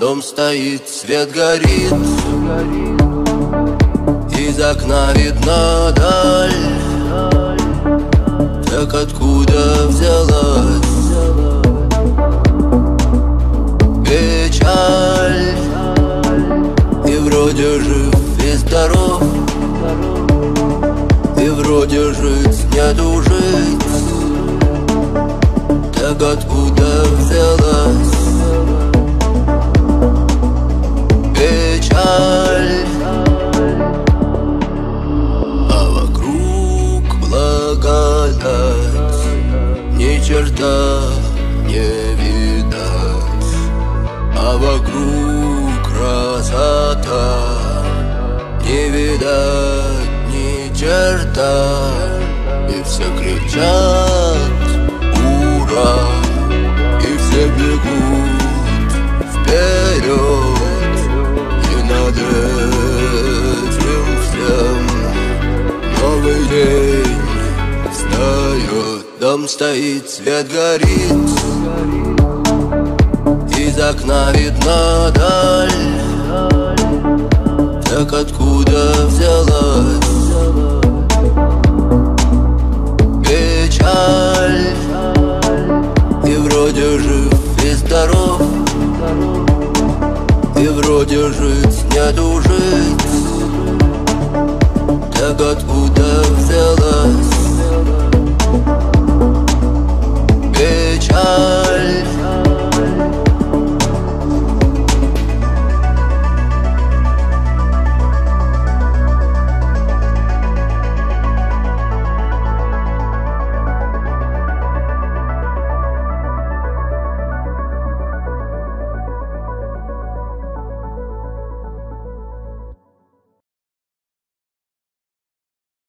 Дом стоит, свет горит, из окна видна даль. Так откуда взялась печаль? И вроде жив и здоров, и вроде жить нету жить. Так откуда взялась печаль? А вокруг благодать, ни черта не видать. А вокруг красота, не видать ни черта. И все кричат ура, и все бегут вперед. И над этим всем новый день встает. Дом стоит, свет горит, из окна видна даль. Так откуда взялась печаль? И вроде жив и здоров, и вроде жить нету